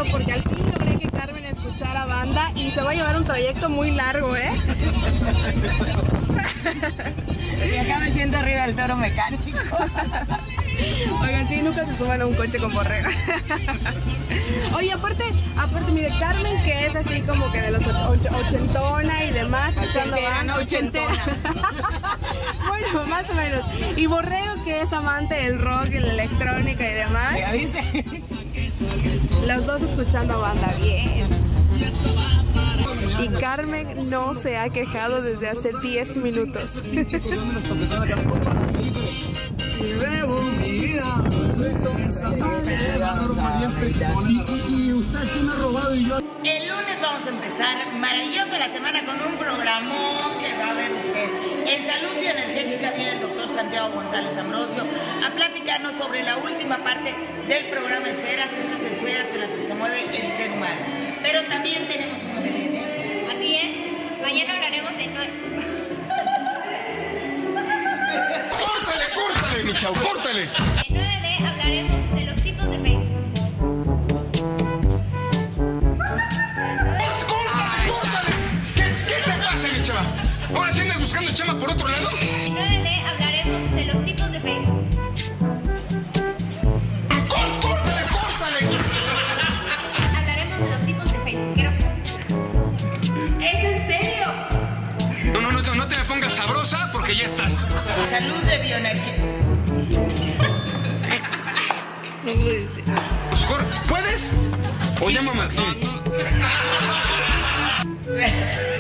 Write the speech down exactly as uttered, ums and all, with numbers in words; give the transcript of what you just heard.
gusto porque al fin logré que Carmen escuchara banda y se va a llevar un trayecto muy largo, ¿eh? Y acá me siento arriba del toro mecánico. Oigan, sí, nunca se suban a un coche con borrega. Oye, aparte, aparte, mire, Carmen, que es así como que de los och ochentona y demás, escuchando banda, ochentera. Bueno, más o menos. Y Borrego, que es amante del rock y la electrónica y demás. Me avise. Los dos escuchando banda, bien. Y Carmen no se ha quejado desde hace diez minutos. El lunes vamos a empezar maravilloso la semana con un programón que va a ver usted. En Salud Bioenergética viene el doctor Santiago González Ambrosio a platicarnos sobre la última parte del programa Esferas, estas esferas en las que se mueve el ser humano. Pero también tenemos un novedad, ¿eh? Así es, mañana hablaremos en... ¡Córtale, córtale, mi chavo, córtale! En nueve D hablaremos de los tipos de Facebook. ¡Córtale, córtale! ¿Qué, qué te pasa, mi chava? ¿Ahora sí andas buscando chama por otro lado? En nueve D hablaremos de los tipos de Facebook. ¡Córtale, córtale! Hablaremos de los tipos de Facebook, creo que... ¿Es en serio? No, no, no, no te me pongas sabrosa porque ya estás. Salud de Bioenergía. No puede ser. Mejor, ¿puedes? O llama a Maxine.